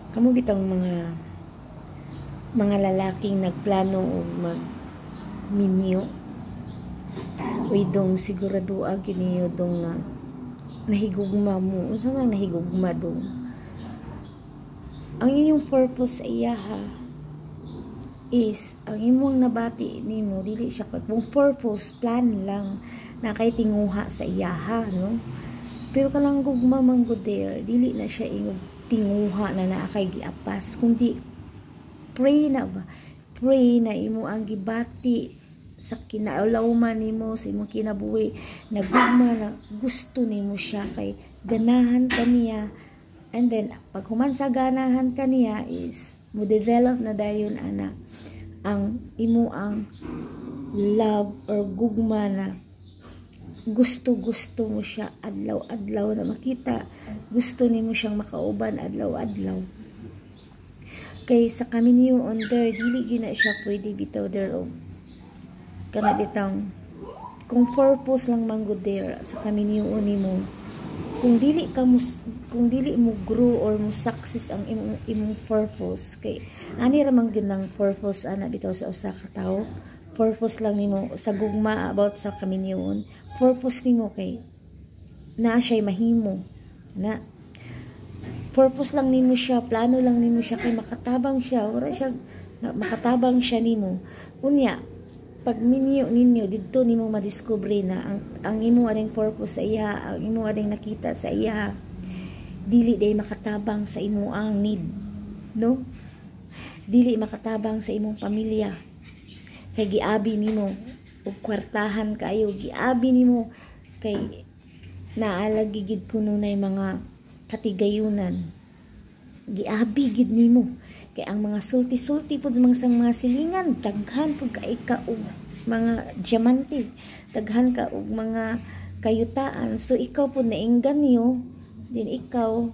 Kamo bitang mga lalaking nagplano og mag minyo uy dong sigurado giniyo dong na nahigugma mo unsa man nahigugma dong ang inyong purpose sa iyaha is ang imong nabati nimo dili siya kung purpose plan lang na kay tinguha sa iyaha no pero kalang gugma man gud there dili na siya ingog tinguha na naa kay giapas kundi pray na imo ang gibati sa kinaulawman nimo sa imong kinabuhi nagugma na gusto nimo siya kay ganahan kaniya and then pag human sa ganahan kaniya is mo develop na dayon ana ang imo ang love or gugma na gusto mo siya adlaw-adlaw na makita gusto nimo siyang makauban adlaw-adlaw kay sa kami niyo on there dili gina siya pwede bitaw there og kana bitang kung purpose lang man good there sa kami niyo nimo kung dili mo grow or mo success ang imong purpose kay ani ra man gyud lang purpose ana bitaw sa usa ka tawo purpose lang nimo sa gugma about sa kami niyo purpose nimo kay naa siya mahimo na purpose lang nimo siya plano lang nimo siya kay makatabang siya ora siya makatabang siya nimo unya pag minyo ninyo didto nimo madiscover na ang imo ading purpose sa iya ang imo ading nakita sa iya dili day makatabang sa imo ang need no dili makatabang sa imong pamilya kay giabi nimo og kwartahan kayo giabi nimo kay naalagi gid kuno nay mga katigayunan giabi gid nimo kay ang mga sulti-sulti pud mga silingan daghan pud kay ka og mga diamante daghan ka og mga kayutaan so ikaw pud naengganyo din ikaw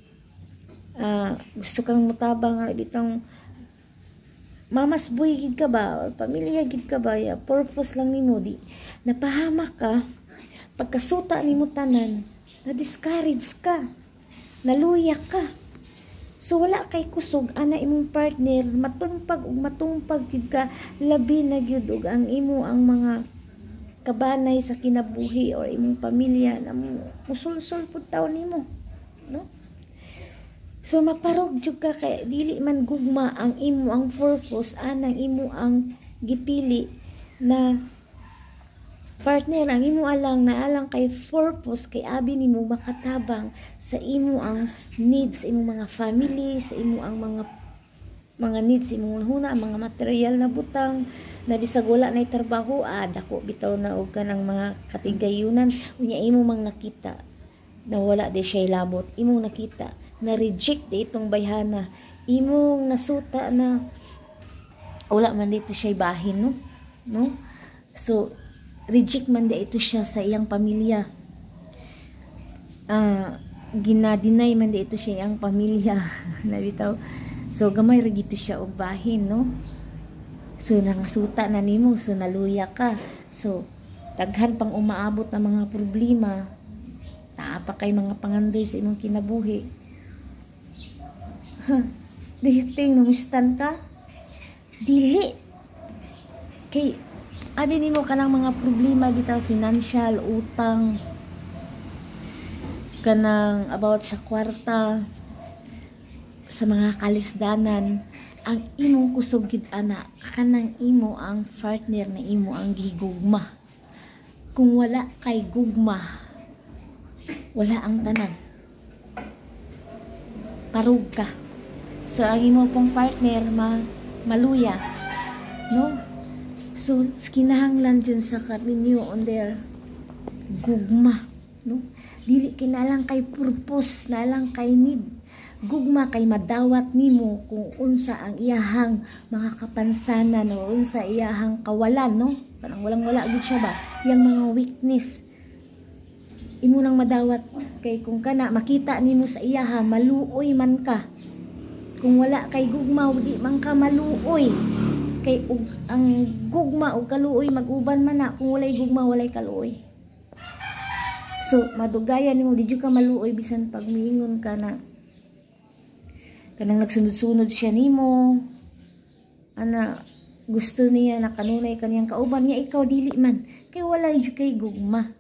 gusto kang mutabang bitang mamas boy gid ka ba or pamilya gid ka ba ya purpose lang nimo di napahamak ka pagkasuta nimo tanan na discourage ka naluya ka so wala kay kusog ana imong partner matumpag gid ka labi na gyud og ang imo ang mga kabanay sa kinabuhi or imong pamilya na musulsol pud taw nimo no so maparog jud ka kay dili man gugma ang imo ang purpose anang imo ang gipili na partner ang imo alang kay purpose kay abi nimo makatabang sa imo ang needs sa imong mga family sa imo ang mga needs sa imong huna mga material na butang na bisag wala nay trabaho dako bitaw na og kanang mga katigayunan unya imo mang nakita na wala di siya labot imong nakita na reject di itong bayhana imong nasuta na wala man dito siya bahin no so reject man di ito siya sa iyang pamilya ginadinay man di ito siya iyang pamilya nabitaw so gamay ra gito siya og bahin no so nangasuta na nimo so naluya ka so daghan pang umaabot na mga problema naa pa kay mga pangandoy sa imong kinabuhi do you think namustan ka dili kay abi nimo kanang mga problema bitaw financial utang kanang about sa kwarta sa mga kalisdanan ang imong kusog gid ana kanang imo ang partner na imo ang gigugma kung wala kay gugma wala ang tanan parug ka so ang imo pong partner maluya no so kinahanglan dyan sa kaminyo on there gugma no dili kinalang kay purpose na lang kay need gugma kay madawat nimo kung unsa ang iyahang mga kapansanan o unsa iyahang kawalan no parang wala gid siya ba yang mga weakness imo nang madawat kay kung kana makita nimo sa iyaha maluoy man ka kung wala kay gugma di man ka maluoy kay ang gugma o kaluoy mag-uban man na kung walay gugma walay kaluoy so madugayan nimo di jud ka maluoy bisan pag miingon ka na kanang nagsunod-sunod siya nimo, ana gusto niya na kanunay kaniyang kauban niya, ikaw dili man kay wala yu kay gugma.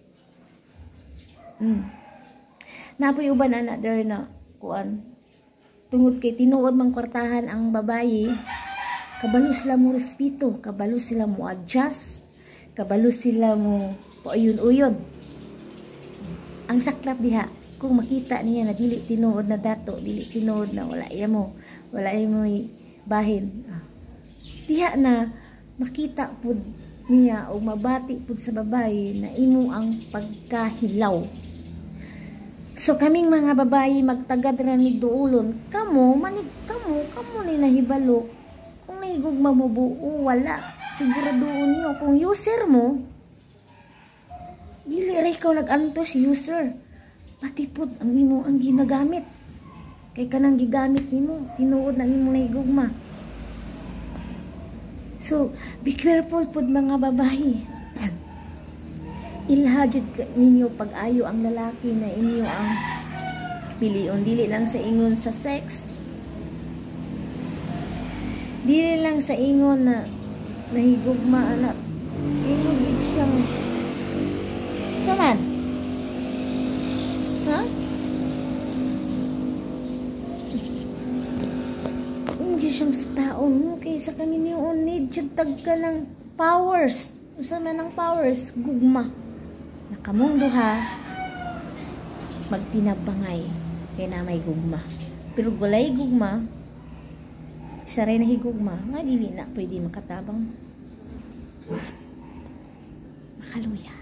Napoy uban ana der na kuan tungod kay tinuod mang kwartahan ang babayi, kabalo sila mo respeto, kabalo sila mo adjust, kabalo sila mo pauyon-uyon. Ang saklap diha kung makita niya na dili tinuod na dato, dili tinuod na wala mo bahin, diha na makita pud niya o mabati pud sa babayi na imo ang pagkahilaw. So kaming mga babayi magtagad ra ni duulon, kamo ni nahibalo kung nahigugma mo buo, wala siguraduon niyo kung user mo dili ra ikaw nag-antos user, pati pud ang imo ang ginagamit kay kanang gigamit nimo tinuod na nimo nahigugma. So be careful pud mga babayi. Ilhajud ninyo pag-ayo ang lalaki na inyo ang pilion, dili lang sa ingon sa sex, dili lang sa ingon na nahigugma anak, ingon gid siyang saman, ha? Ingon gid siyang sa taon mo, kaysa kami niyo need jud tag ka ng powers, usa man ang powers, gugma. Nakamong duha magtinabangay kay na may gugma, pero walay gugma isa rin na higugma nga dili na pwede makatabang. Makaluya.